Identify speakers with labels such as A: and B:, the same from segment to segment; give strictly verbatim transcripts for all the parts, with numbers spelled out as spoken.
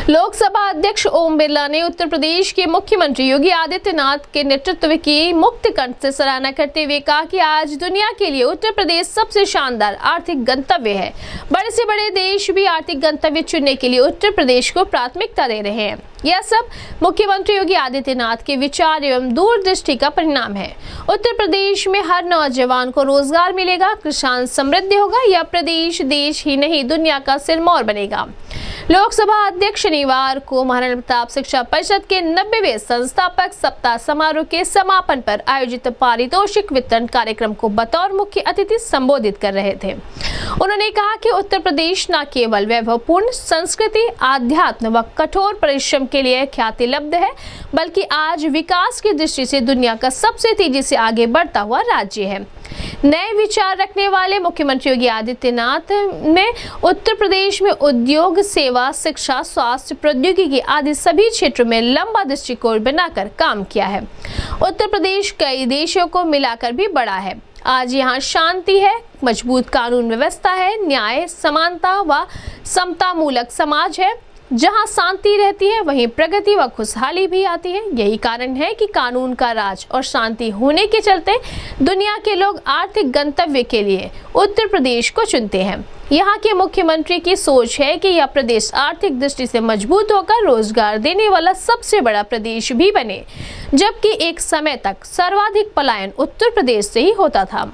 A: लोकसभा अध्यक्ष ओम बिरला ने उत्तर प्रदेश के मुख्यमंत्री योगी आदित्यनाथ के नेतृत्व की मुक्त कंठ से सराहना करते हुए कहा कि आज दुनिया के लिए उत्तर प्रदेश सबसे शानदार आर्थिक गंतव्य है। बड़े से बड़े देश भी आर्थिक गंतव्य चुनने के लिए उत्तर प्रदेश को प्राथमिकता दे रहे हैं। यह सब मुख्यमंत्री योगी आदित्यनाथ के विचार एवं दूरदृष्टि का परिणाम है। उत्तर प्रदेश में हर नौजवान को रोजगार मिलेगा, किसान समृद्ध होगा, यह प्रदेश देश ही नहीं दुनिया का सिरमौर बनेगा। लोकसभा अध्यक्ष शनिवार को महाराणा प्रताप शिक्षा परिषद के नब्बेवें संस्थापक सप्ताह समारोह के समापन पर आयोजित पारितोषिक वितरण कार्यक्रम को बतौर मुख्य अतिथि संबोधित कर रहे थे। उन्होंने कहा कि उत्तर प्रदेश न केवल वैभवपूर्ण संस्कृति, आध्यात्म व कठोर परिश्रम के लिए ख्याति लब्ध है, बल्कि आज विकास की दृष्टि से दुनिया का सबसे तेजी से आगे बढ़ता हुआ राज्य है। नए विचार रखने वाले मुख्यमंत्री योगी आदित्यनाथ ने उत्तर प्रदेश में उद्योग, सेवा, शिक्षा, स्वास्थ्य, प्रौद्योगिकी आदि सभी क्षेत्रों में लंबा दृष्टिकोण बनाकर काम किया है। उत्तर प्रदेश कई देशों को मिलाकर भी बड़ा है। आज यहाँ शांति है, मजबूत कानून व्यवस्था है, न्याय, समानता व समता मूलक समाज है। जहाँ शांति रहती है वहीं प्रगति व खुशहाली भी आती है। यही कारण है कि कानून का राज और शांति होने के चलते दुनिया के लोग आर्थिक गंतव्य के लिए उत्तर प्रदेश को चुनते हैं। यहाँ के मुख्यमंत्री की सोच है कि यह प्रदेश आर्थिक दृष्टि से मजबूत होकर रोजगार देने वाला सबसे बड़ा प्रदेश भी बने, जबकि एक समय तक सर्वाधिक पलायन उत्तर प्रदेश से ही होता था।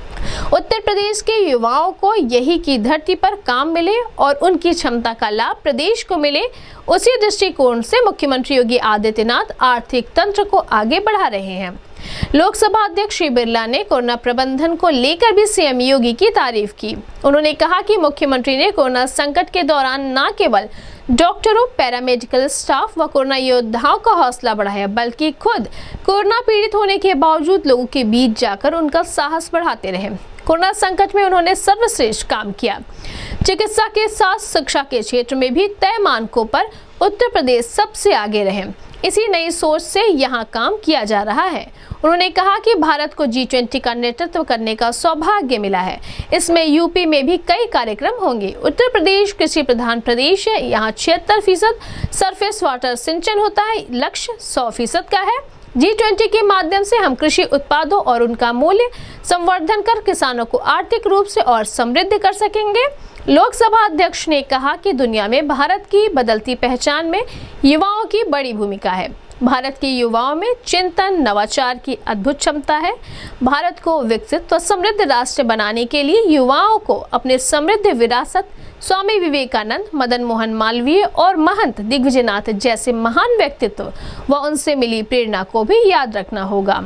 A: उत्तर प्रदेश के युवाओं को यही की धरती पर काम मिले और उनकी क्षमता का लाभ प्रदेश को मिले, उसी दृष्टिकोण से मुख्यमंत्री योगी आदित्यनाथ आर्थिक तंत्र को आगे बढ़ा रहे हैं। लोकसभा अध्यक्ष श्री बिरला ने कोरोना प्रबंधन को लेकर भी सीएम योगी की तारीफ की। उन्होंने कहा कि मुख्यमंत्री ने कोरोना संकट के दौरान न केवल डॉक्टरों, पैरामेडिकल स्टाफ व कोरोना योद्धाओं का हौसला बढ़ाया, बल्कि खुद कोरोना पीड़ित होने के बावजूद लोगों के बीच जाकर उनका साहस बढ़ाते रहे। कोरोना संकट में उन्होंने सर्वश्रेष्ठ काम किया। चिकित्सा के साथ शिक्षा के क्षेत्र में भी तय मानकों पर उत्तर प्रदेश सबसे आगे रहे। इसी नई सोच से यहाँ काम किया जा रहा है। उन्होंने कहा कि भारत को जी ट्वेंटी का नेतृत्व करने का सौभाग्य मिला है। इसमें यूपी में भी कई कार्यक्रम होंगे। उत्तर प्रदेश कृषि प्रधान प्रदेश है। यहाँ छिहत्तर फीसद सरफेस वाटर सिंचन होता है, लक्ष्य सौ फीसद का है। जी ट्वेंटी के माध्यम से हम कृषि उत्पादों और उनका मूल्य संवर्धन कर किसानों को आर्थिक रूप से और समृद्ध कर सकेंगे। लोकसभा अध्यक्ष ने कहा कि दुनिया में भारत की बदलती पहचान में युवाओं की बड़ी भूमिका है। भारत के युवाओं में चिंतन, नवाचार की अद्भुत क्षमता है। भारत को विकसित व समृद्ध राष्ट्र बनाने के लिए युवाओं को अपने समृद्ध विरासत, स्वामी विवेकानंद, मदन मोहन मालवीय और महंत दिग्विजयनाथ जैसे महान व्यक्तित्व व उनसे मिली प्रेरणा को भी याद रखना होगा।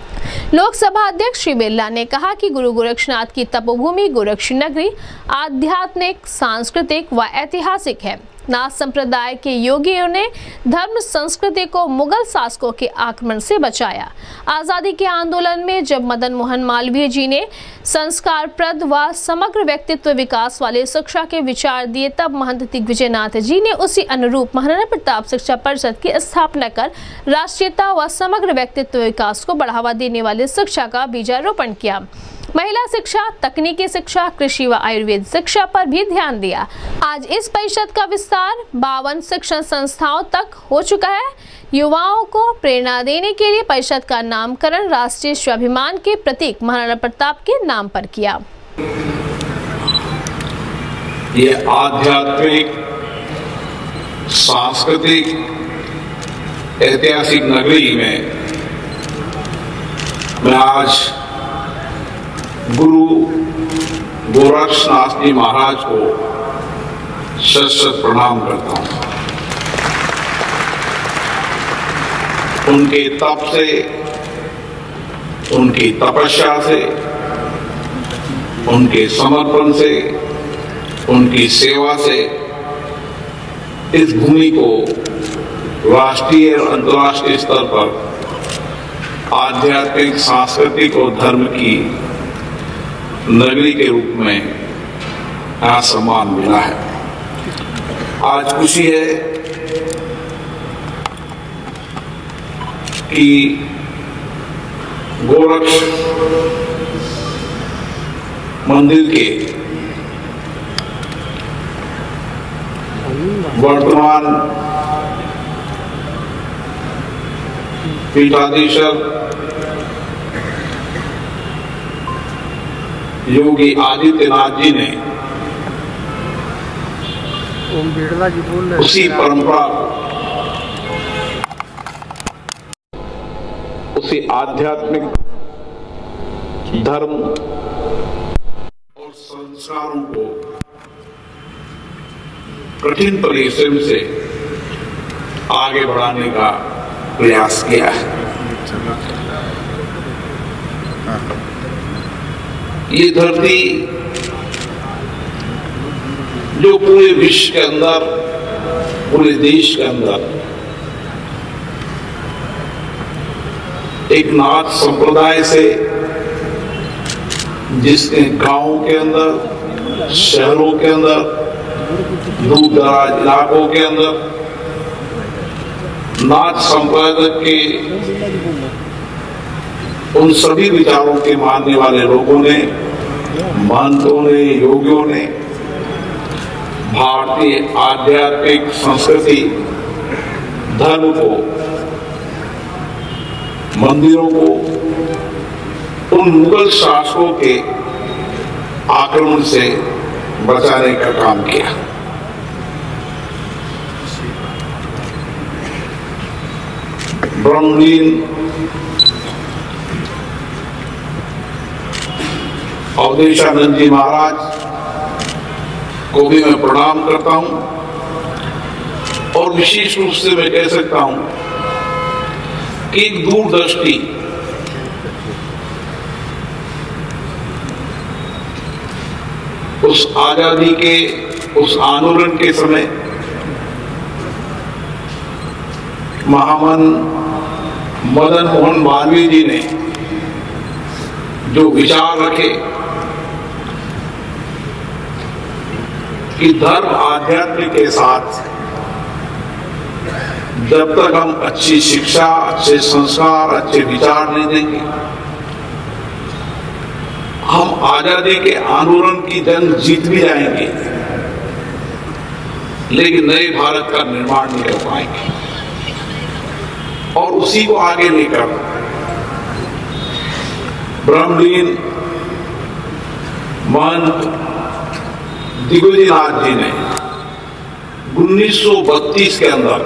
A: लोकसभा अध्यक्ष श्री बिरला ने कहा कि गुरु गोरक्षनाथ की तपोभूमि गोरक्ष नगरी आध्यात्मिक, सांस्कृतिक व ऐतिहासिक है। नाथ संप्रदाय के योगियों ने धर्म संस्कृति को मुगल शासकों के आक्रमण से बचाया। आजादी के आंदोलन में जब मदन मोहन मालवीय जी ने संस्कारप्रद व समग्र व्यक्तित्व विकास वाले शिक्षा के विचार दिए, तब महंत दिग्विजयनाथ जी ने उसी अनुरूप महाराणा प्रताप शिक्षा परिषद की स्थापना कर राष्ट्रीयता व समग्र व्यक्तित्व विकास को बढ़ावा देने वाले शिक्षा का बीजारोपण किया। महिला शिक्षा, तकनीकी शिक्षा, कृषि व आयुर्वेद शिक्षा पर भी ध्यान दिया। आज इस परिषद का विस्तार बावन शिक्षण संस्थाओं तक हो चुका है। युवाओं को प्रेरणा देने के लिए परिषद का नामकरण राष्ट्रीय स्वाभिमान के प्रतीक महाराणा प्रताप के नाम पर किया।
B: ये आध्यात्मिक, सांस्कृतिक, ऐतिहासिक नगरी में मैं आज गुरु गोरक्षनाथ जी महाराज को शत शत प्रणाम करता हूं। उनके तप से, उनकी तपस्या से, उनके समर्पण से, उनकी सेवा से इस भूमि को राष्ट्रीय और अंतर्राष्ट्रीय स्तर पर आध्यात्मिक, सांस्कृतिक और धर्म की नगरी के रूप में यहाँ सम्मान मिला है। आज खुशी है कि गोरक्ष मंदिर के वर्तमान पीठाधीशक योगी आदित्यनाथ जी ने
C: ओम बिरला जी बोल रहे
B: उसी परंपरा को, उसी आध्यात्मिक धर्म और संस्कारों को कठिन परिश्रम से आगे बढ़ाने का प्रयास किया है। ये धरती जो पूरे विश्व के अंदर, पूरे देश के अंदर एक नाथ संप्रदाय से, जिसने गांवों के अंदर, शहरों के अंदर, दूर दराज इलाकों के अंदर नाथ संप्रदाय के उन सभी विचारों के मानने वाले लोगों ने, महंतों ने, योगियों ने भारतीय आध्यात्मिक संस्कृति, धर्म को, मंदिरों को उन मुगल शासकों के आक्रमण से बचाने का काम किया। ब्रह्मलीन अवधेशानंद जी महाराज को भी मैं प्रणाम करता हूं और विशेष रूप से मैं कह सकता हूं कि दूरदृष्टि उस आजादी के, उस आंदोलन के समय महामन मदन मोहन मालवीय जी ने जो विचार रखे कि धर्म आध्यात्म के साथ जब तक हम अच्छी शिक्षा, अच्छे संस्कार, अच्छे विचार नहीं देंगे, हम आजादी के आंदोलन की जंग जीत भी जाएंगे लेकिन नए भारत का निर्माण नहीं कर पाएंगे। और उसी को आगे लेकर ब्रह्मलीन महंत दिग्विजयनाथ जी ने उन्नीस सौ बत्तीस के अंदर,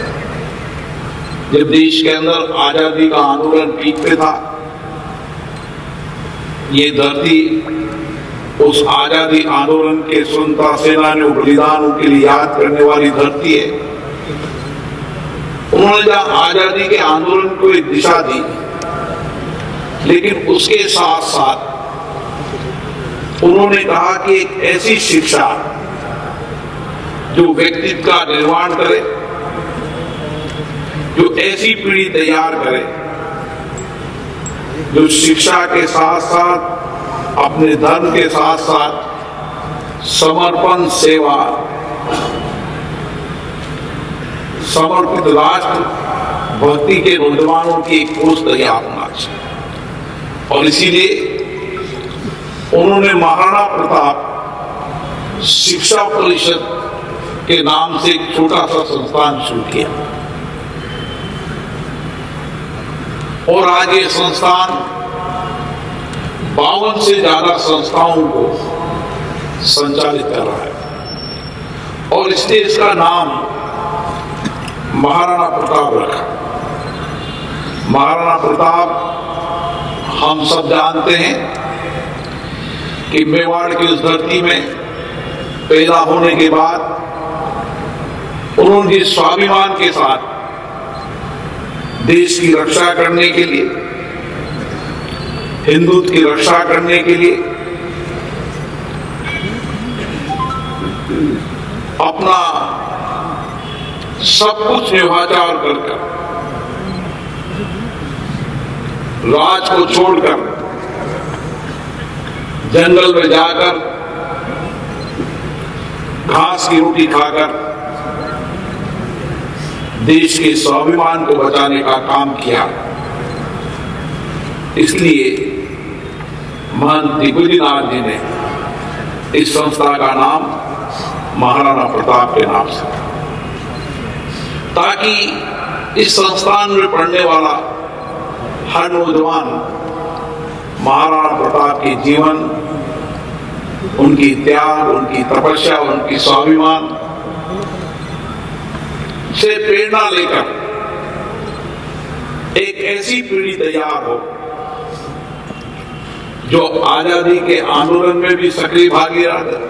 B: जब देश के अंदर आजादी का आंदोलन पीक पे था, ये धरती उस आजादी आंदोलन के स्वतंत्रता सेनानियों, बलिदानों के लिए याद करने वाली धरती है। उन्होंने जहां आजादी के आंदोलन को एक दिशा दी, लेकिन उसके साथ साथ उन्होंने कहा कि एक ऐसी शिक्षा जो व्यक्तित्व का निर्माण करे, जो ऐसी पीढ़ी तैयार करे जो शिक्षा के साथ साथ अपने धर्म के साथ साथ समर्पण, सेवा, समर्पित राष्ट्र भक्ति के नौजवानों की एक फौज तैयार होना चाहिए। और इसीलिए उन्होंने महाराणा प्रताप शिक्षा परिषद के नाम से एक छोटा सा संस्थान शुरू किया और आज ये संस्थान बावन से ज्यादा संस्थाओं को संचालित कर रहा है और इसलिए इसका नाम महाराणा प्रताप रखा। महाराणा प्रताप हम सब जानते हैं कि मेवाड़ की उस धरती में पैदा होने के बाद उन्होंने स्वाभिमान के साथ देश की रक्षा करने के लिए, हिंदुत्व की रक्षा करने के लिए अपना सब कुछ न्यौछावर कर कर, राज को छोड़कर जंगल में जाकर घास की रोटी खाकर देश के स्वाभिमान को बचाने का काम किया। इसलिए महंत दिग्विजयनाथ जी ने इस संस्था का नाम महाराणा प्रताप के नाम से ताकि इस संस्थान में पढ़ने वाला हर नौजवान महाराणा प्रताप के जीवन, उनकी त्याग, उनकी तपस्या, उनकी स्वाभिमान से प्रेरणा लेकर एक ऐसी पीढ़ी तैयार हो जो आजादी के आंदोलन में भी सक्रिय भागीदार है,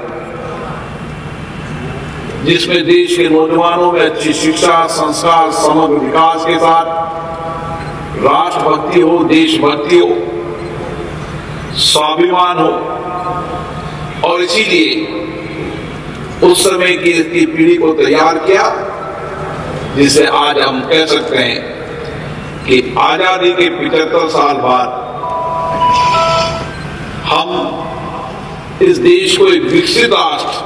B: जिसमें देश के नौजवानों में अच्छी शिक्षा, संस्कार, समग्र विकास के साथ राष्ट्रभक्ति हो, देशभक्ति हो, स्वाभिमान हो। और इसीलिए उस समय की इसकी पीढ़ी को तैयार किया, जिसे आज हम कह सकते हैं कि आजादी के पचहत्तर साल बाद हम इस देश को एक विकसित राष्ट्र,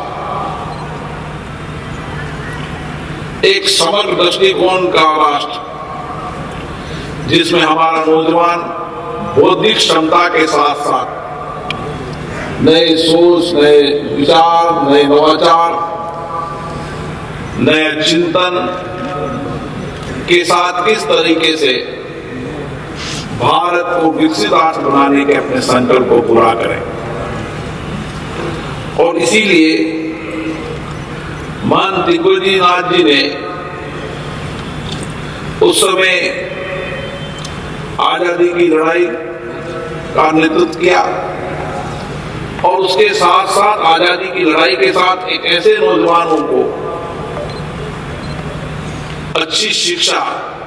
B: एक समग्र दृष्टिकोण का राष्ट्र, जिसमें हमारा नौजवान बौद्धिक क्षमता के साथ साथ नए सोच, नए विचार, नए नवाचार, नए चिंतन के साथ किस तरीके से भारत को विकसित राष्ट्र बनाने के अपने संकल्प को पूरा करें। और इसीलिए महंत दिग्विजयनाथ जी ने उस समय आजादी की लड़ाई का नेतृत्व किया और उसके साथ साथ आजादी की लड़ाई के साथ एक ऐसे नौजवानों को अच्छी शिक्षा,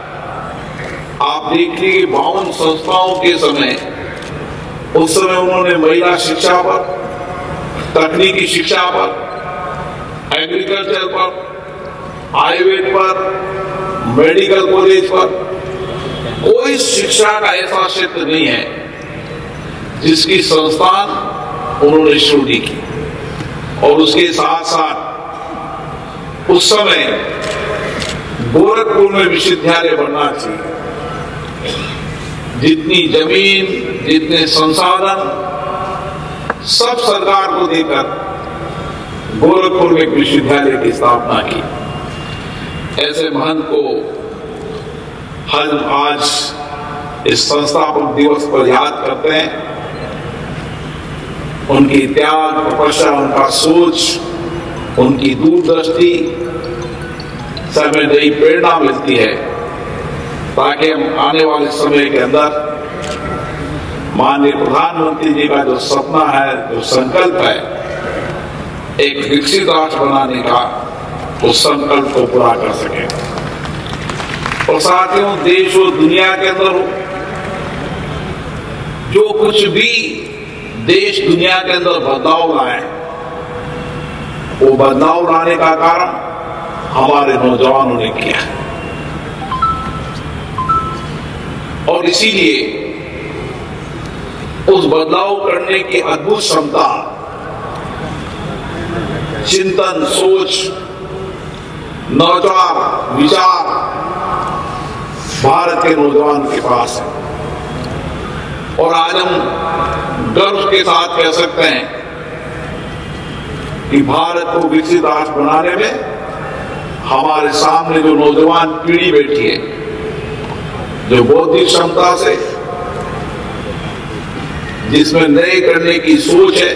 B: आप देख लीजिए बावन संस्थाओं के समय, उस समय उन्होंने महिला शिक्षा पर, तकनीकी शिक्षा पर, एग्रीकल्चर पर, आयुर्वेद पर, मेडिकल कॉलेज पर, कोई शिक्षा का ऐसा क्षेत्र नहीं है जिसकी संस्थान उन्होंने शुरू की। और उसके साथ साथ उस समय गोरखपुर में विश्वविद्यालय बनना चाहिए। जितनी जमीन, जितने संसाधन सब सरकार को देकर गोरखपुर में एक विश्वविद्यालय की स्थापना की। ऐसे महंत को हम आज इस संस्थापक दिवस पर याद करते हैं। उनकी त्याग, तपस्या, उनका सोच, उनकी दूरदृष्टि से हमें नई प्रेरणा मिलती है, ताकि हम आने वाले समय के अंदर माननीय प्रधानमंत्री जी का जो सपना है, जो संकल्प है, एक विकसित राष्ट्र बनाने का, उस संकल्प को पूरा कर सके। और साथियों, देश और दुनिया के अंदर हो, जो कुछ भी देश दुनिया के अंदर बदलाव लाए, वो बदलाव लाने का कारण हमारे नौजवानों ने किया। और इसीलिए उस बदलाव करने की अद्भुत क्षमता, चिंतन, सोच, नवाचार, विचार भारत के नौजवान के पास है। और आज हम गर्व के साथ कह सकते हैं कि भारत को विकसित राष्ट्र बनाने में हमारे सामने जो नौजवान पीढ़ी बैठी है, जो बौद्धिक क्षमता से, जिसमें नए करने की सोच है,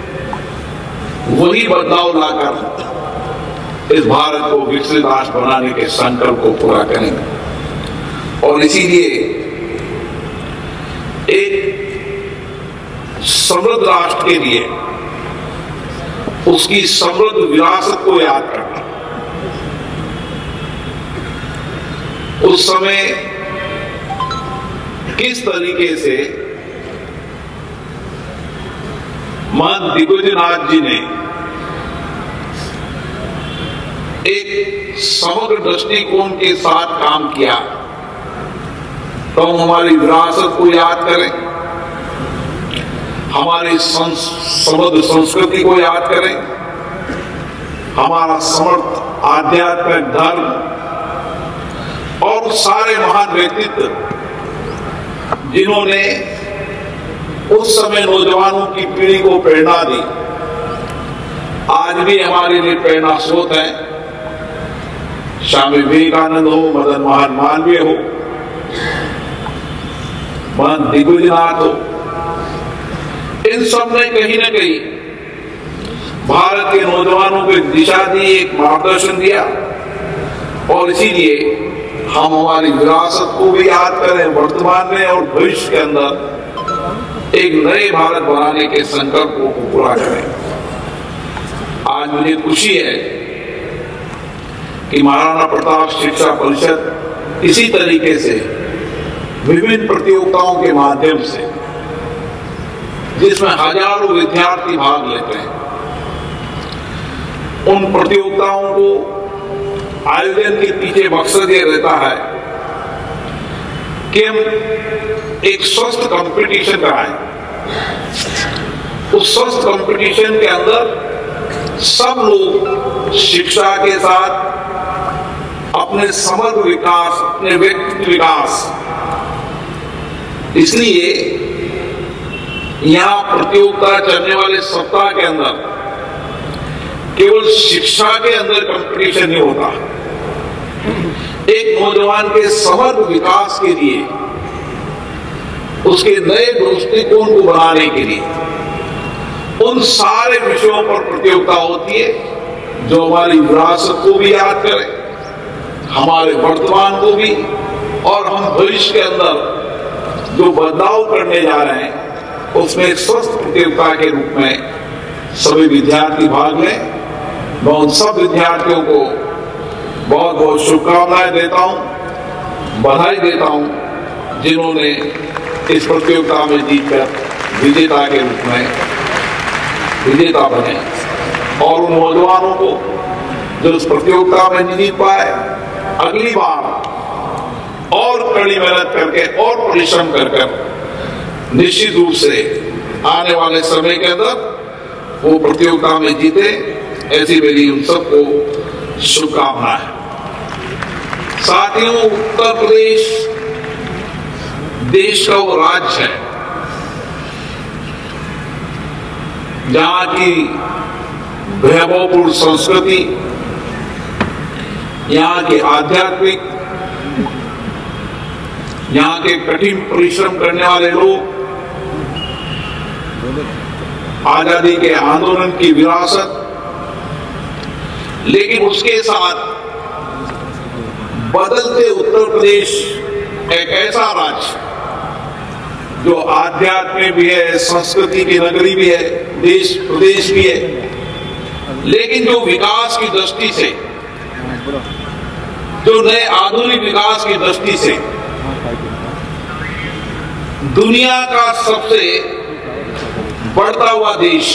B: वही बदलाव लाकर इस भारत को विकसित राष्ट्र बनाने के संकल्प को पूरा करेंगे। और इसीलिए एक समृद्ध राष्ट्र के लिए उसकी समृद्ध विरासत को याद करना, उस समय किस तरीके से महंत दिग्विजयनाथ जी ने एक समग्र दृष्टिकोण के साथ काम किया, तो हम हमारी विरासत को याद करें, हमारी समृद्ध संस्कृति को याद करें, हमारा समर्थ आध्यात्मिक धर्म और सारे महान व्यक्तित्व जिन्होंने उस समय नौजवानों की पीढ़ी को प्रेरणा दी, आज भी हमारे लिए प्रेरणा स्रोत है। स्वामी विवेकानंद हो, मदन मोहन मालवीय हो, महंत दिग्विजयनाथ हो, इन सब ने कहीं ना कहीं भारत के नौजवानों को एक दिशा दी, एक मार्गदर्शन दिया। और इसीलिए हम हमारी विरासत को भी याद करें, वर्तमान में और भविष्य के अंदर एक नए भारत बनाने के संकल्प को पूरा करें। आज मुझे खुशी है कि महाराणा प्रताप शिक्षा परिषद इसी तरीके से विभिन्न प्रतियोगिताओं के माध्यम से, जिसमें हजारों विद्यार्थी भाग लेते हैं, उन प्रतियोगिताओं को आयोजन के पीछे मकसद ये रहता है कि हम एक स्वस्थ कंपटीशन कराएं। उस स्वस्थ कंपटीशन के अंदर सब लोग शिक्षा के साथ अपने समग्र विकास, अपने व्यक्तित्व विकास, इसलिए यहां प्रतियोगिता चलने वाले सप्ताह के अंदर केवल शिक्षा के अंदर कंपटीशन नहीं होता, एक नौजवान के समग्र विकास के लिए, उसके नए दृष्टिकोण को बनाने के लिए उन सारे विषयों पर प्रतियोगिता होती है जो हमारी विरासत को भी याद करे, हमारे वर्तमान को भी, और हम भविष्य के अंदर जो बदलाव करने जा रहे हैं उसमें एक स्वस्थ प्रतियोगिता के रूप में सभी विद्यार्थी भाग लें। मैं उन सब विद्यार्थियों को बहुत बहुत शुभकामनाएं देता हूं, बधाई देता हूं जिन्होंने इस प्रतियोगिता में जीतकर विजेता के रूप में विजेता बने, और उन नौजवानों को जो इस प्रतियोगिता में नहीं जीत पाए, अगली बार और कड़ी मेहनत करके और परिश्रम कर कर निश्चित रूप से आने वाले समय के अंदर वो प्रतियोगिता में जीते, ऐसी मेरी उन सबको शुभकामना है। साथियों, उत्तर प्रदेश देश का वो राज्य है जहां की वैभवपूर्ण संस्कृति, यहाँ के आध्यात्मिक, यहाँ के कठिन परिश्रम करने वाले लोग, आजादी के आंदोलन की विरासत, लेकिन उसके साथ बदलते उत्तर प्रदेश एक ऐसा राज्य जो आध्यात्म भी है, संस्कृति की नगरी भी है, देश प्रदेश भी है, लेकिन जो विकास की दृष्टि से, जो नए आधुनिक विकास की दृष्टि से दुनिया का सबसे बढ़ता हुआ देश,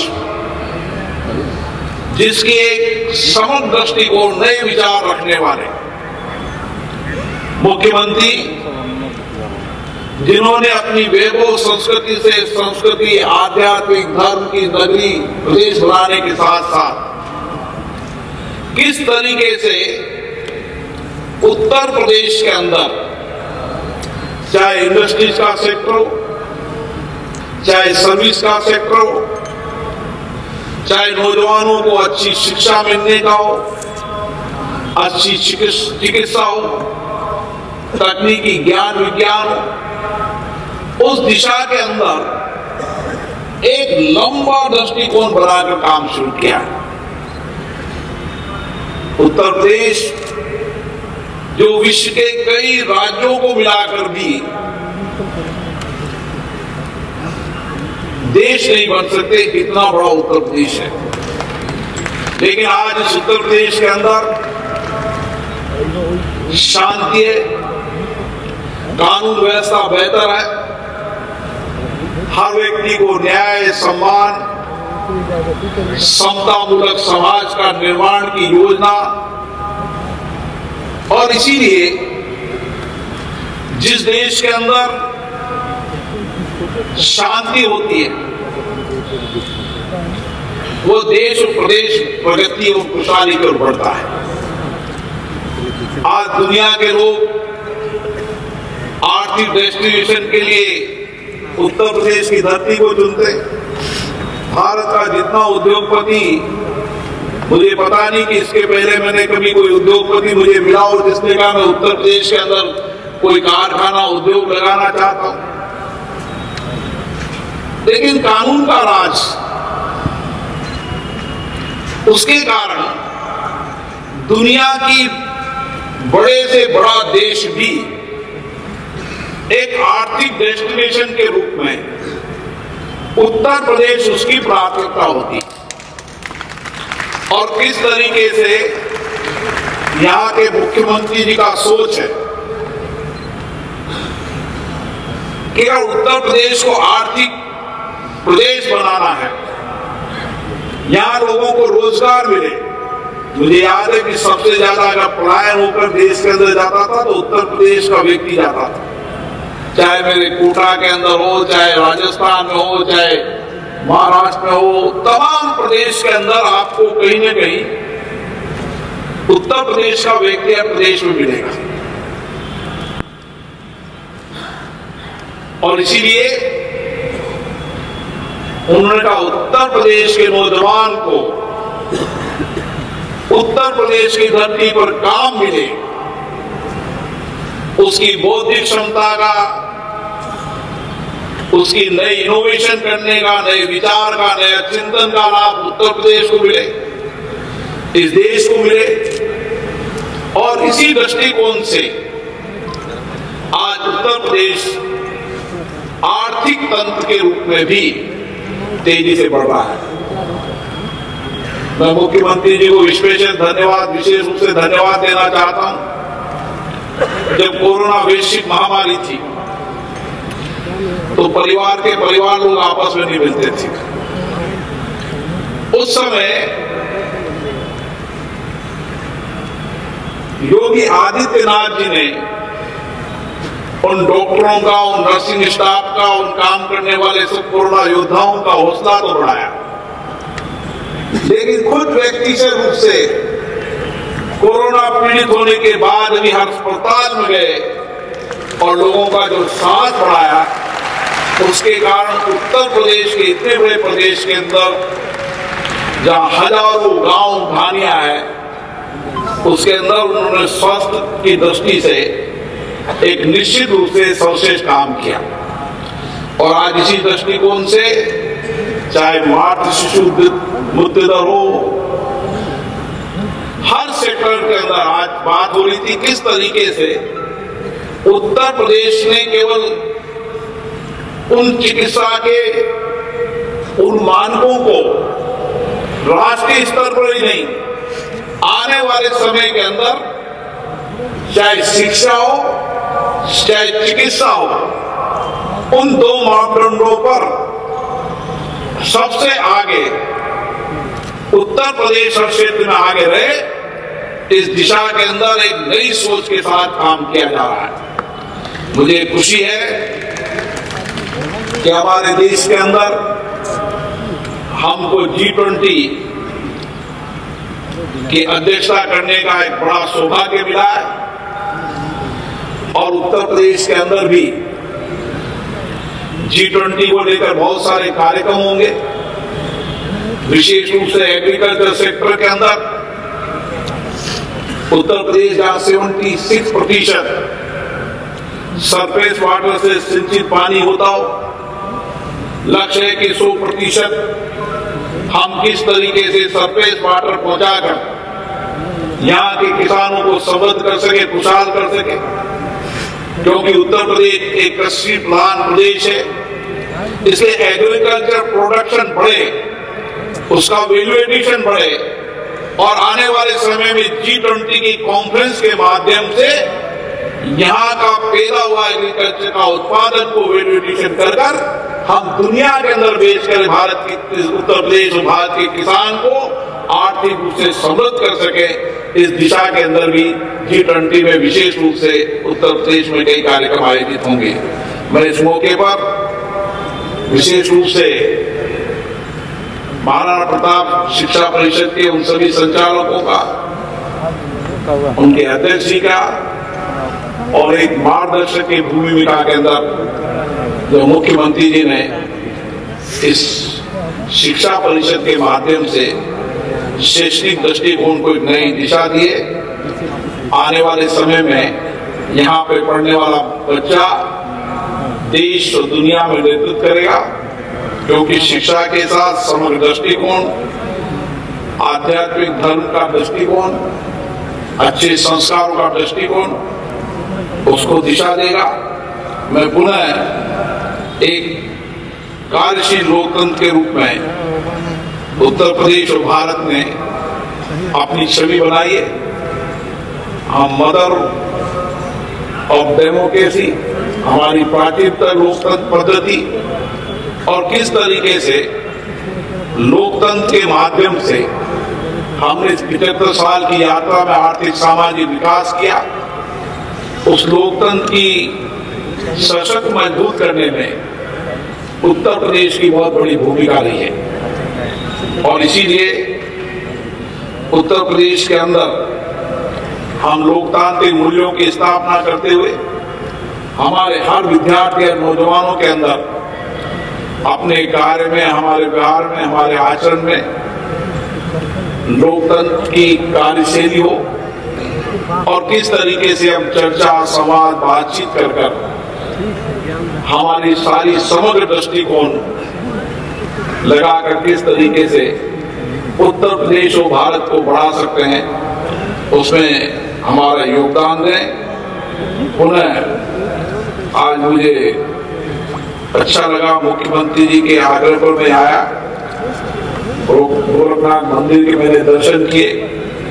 B: जिसकी एक समग्र दृष्टिकोण, नए विचार रखने वाले मुख्यमंत्री, जिन्होंने अपनी वैभव संस्कृति से संस्कृति, आध्यात्मिक, धर्म की नगरी प्रदेश बनाने के साथ साथ किस तरीके से उत्तर प्रदेश के अंदर चाहे इंडस्ट्रीज का सेक्टर हो, चाहे सर्विस का सेक्टर हो, चाहे नौजवानों को अच्छी शिक्षा मिलने का हो, अच्छी चिकित्सा हो, तकनीकी ज्ञान विज्ञान हो, उस दिशा के अंदर एक लंबा दृष्टिकोण बनाकर काम शुरू किया। उत्तर प्रदेश जो विश्व के कई राज्यों को मिलाकर भी देश नहीं बन सकते, इतना बड़ा उत्तर प्रदेश है, लेकिन आज इस उत्तर प्रदेश के अंदर शांति है, कानून व्यवस्था बेहतर है, हर व्यक्ति को न्याय, सम्मान, समतामूलक समाज का निर्माण की योजना, और इसीलिए जिस देश के अंदर शांति होती है वो देश और प्रदेश प्रगति और खुशहाली की ओर बढ़ता है। आज दुनिया के लोग आर्थिक डेस्टिनेशन के लिए उत्तर प्रदेश की धरती को चुनते। भारत का जितना उद्योगपति मुझे पता नहीं कि इसके पहले मैंने कभी कोई उद्योगपति मुझे मिला और जिसने कहा मैं उत्तर प्रदेश के अंदर कोई कारखाना उद्योग लगाना चाहता हूं। लेकिन कानून का राज, उसके कारण दुनिया की बड़े से बड़ा देश भी एक आर्थिक डेस्टिनेशन के रूप में उत्तर प्रदेश उसकी प्राथमिकता होती। और किस तरीके से यहां के मुख्यमंत्री जी का सोच है कि अगर उत्तर प्रदेश को आर्थिक प्रदेश बनाना है, यहां लोगों को रोजगार मिले। मुझे याद है कि सबसे ज्यादा अगर पलायन होकर देश के अंदर जाता था तो उत्तर प्रदेश का व्यक्ति जाता था, चाहे मेरे कोटा के अंदर हो, चाहे राजस्थान में हो, चाहे महाराष्ट्र में हो, तमाम प्रदेश के अंदर आपको कहीं ना कहीं उत्तर प्रदेश का व्यक्ति प्रदेश में मिलेगा। और इसीलिए उन्होंने कहा उत्तर प्रदेश के नौजवान को उत्तर प्रदेश की धरती पर काम मिले, उसकी बौद्धिक क्षमता का, उसकी नई इनोवेशन करने का, नए विचार का, नया चिंतन का लाभ उत्तर प्रदेश को मिले, इस देश को मिले। और इसी दृष्टिकोण से आज उत्तर प्रदेश आर्थिक तंत्र के रूप में भी तेजी से बढ़ रहा है। मैं मुख्यमंत्री जी को विशेष धन्यवाद विशेष रूप से धन्यवाद देना चाहता हूं। जब कोरोना वैश्विक महामारी थी तो परिवार के परिवार लोग आपस में नहीं मिलते थे। उस समय योगी आदित्यनाथ जी ने उन डॉक्टरों का, उन नर्सिंग स्टाफ का, उन काम करने वाले सब कोरोना योद्धाओं का हौसला तो बढ़ाया, लेकिन खुद व्यक्ति से रूप से कोरोना पीड़ित होने के बाद भी हर अस्पताल में गए और लोगों का जो साथ बढ़ाया, उसके कारण उत्तर प्रदेश के इतने बड़े प्रदेश के अंदर जहां हजारों गांव ढानियां हैं, उसके अंदर उन्होंने स्वास्थ्य की दृष्टि से एक निश्चित रूप से सर्वश्रेष्ठ काम किया। और आज इसी दृष्टिकोण से चाहे मातृ शिशु मृत्यु दर हो, हर सेक्टर के अंदर आज बात हो रही थी किस तरीके से उत्तर प्रदेश ने केवल उन चिकित्सा के उन मानकों को राष्ट्रीय स्तर पर ही नहीं, आने वाले समय के अंदर चाहे शिक्षा हो चाहे चिकित्सा हो, उन दो मापदंडों पर सबसे आगे उत्तर प्रदेश हर क्षेत्र में आगे रहे, इस दिशा के अंदर एक नई सोच के साथ काम किया जा रहा है। मुझे खुशी है कि हमारे देश के अंदर हमको जी ट्वेंटी की अध्यक्षता करने का एक बड़ा सौभाग्य मिला है और उत्तर प्रदेश के अंदर भी जी ट्वेंटी को लेकर बहुत सारे कार्यक्रम होंगे। विशेष रूप से एग्रीकल्चर सेक्टर के अंदर उत्तर प्रदेश जहां छिहत्तर प्रतिशत सरफेस वाटर से सिंचित पानी होता हो, लक्ष्य है कि सौ प्रतिशत हम किस तरीके से सरफेस वाटर पहुंचाकर यहां के किसानों को समृद्ध कर सके, खुशहाल कर सके, क्योंकि उत्तर प्रदेश एक कृषि प्रधान प्रदेश है, इसलिए एग्रीकल्चर प्रोडक्शन बढ़े, उसका वैल्यू एडिशन बढ़े और आने वाले समय में जी ट्वेंटी की कॉन्फ्रेंस के माध्यम से यहाँ का पैदा हुआ एग्रीकल्चर का उत्पादन को वैल्यू एडिशन कर कर हम दुनिया के अंदर बेचकर भारत की उत्तर प्रदेश और भारत के किसान को आर्थिक रूप से समृद्ध कर सके, इस दिशा के अंदर भी जी ट्वेंटी में विशेष रूप से उत्तर प्रदेश में कई कार्यक्रम आयोजित होंगे। मैं इस मौके पर विशेष रूप से महाराणा प्रताप शिक्षा परिषद के उन सभी संचालकों का, उनके अध्यक्ष जी का और एक मार्गदर्शक की भूमिका के अंदर जो मुख्यमंत्री जी ने इस शिक्षा परिषद के माध्यम से शैक्षणिक दृष्टिकोण को एक नई दिशा दिए। आने वाले समय में यहाँ पे पढ़ने वाला बच्चा देश और दुनिया में नेतृत्व करेगा, क्योंकि शिक्षा के साथ समग्र दृष्टिकोण, आध्यात्मिक धर्म का दृष्टिकोण, अच्छे संस्कारों का दृष्टिकोण उसको दिशा देगा। मैं पुनः एक कार्यशील लोकतंत्र के रूप में उत्तर प्रदेश और भारत ने अपनी छवि बनाई है। हम मदर ऑफ डेमोक्रेसी, हमारी प्राचीनतम लोकतंत्र पद्धति, और किस तरीके से लोकतंत्र के माध्यम से हमने इस पचहत्तर साल की यात्रा में आर्थिक सामाजिक विकास किया, उस लोकतंत्र की सशक्त मजबूत करने में उत्तर प्रदेश की बहुत बड़ी भूमिका रही है। और इसीलिए उत्तर प्रदेश के अंदर हम लोकतांत्रिक मूल्यों की स्थापना करते हुए हमारे हर विद्यार्थी और नौजवानों के अंदर अपने कार्य में, हमारे व्यवहार में, हमारे आचरण में लोकतंत्र की कार्यशैली हो, और किस तरीके से हम चर्चा, संवाद, बातचीत कर कर हमारी सारी समग्र दृष्टिकोण लगाकर किस तरीके से उत्तर प्रदेश और भारत को बढ़ा सकते हैं, उसमें हमारा योगदान दें। पुनः आज मुझे अच्छा लगा, मुख्यमंत्री जी के आग्रह पर मैं आया, गोरखनाथ मंदिर के मैंने दर्शन किए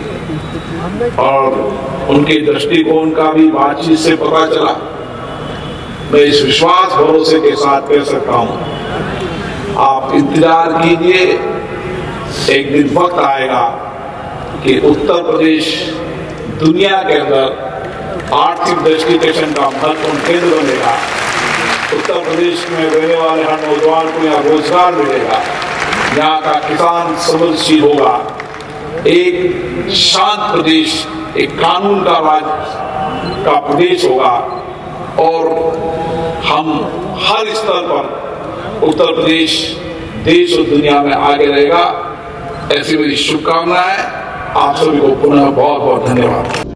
B: और उनके दृष्टिकोण का भी बातचीत से पता चला। मैं इस विश्वास भरोसे के साथ कह सकता हूं, आप इंतजार कीजिए, एक दिन वक्त आएगा कि उत्तर प्रदेश दुनिया के अंदर आर्थिक दृष्टिकोण का महत्वपूर्ण केंद्र बनेगा। उत्तर प्रदेश में रहने वाले हर नौजवान को यहाँ रोजगार मिलेगा, यहाँ का किसान समृद्धशील होगा, एक शांत प्रदेश, एक कानून का राज का प्रदेश होगा, और हम हर स्तर पर उत्तर प्रदेश देश और दुनिया में आगे रहेगा। ऐसी मेरी शुभकामनाएं। आप सभी को पुनः बहुत बहुत धन्यवाद।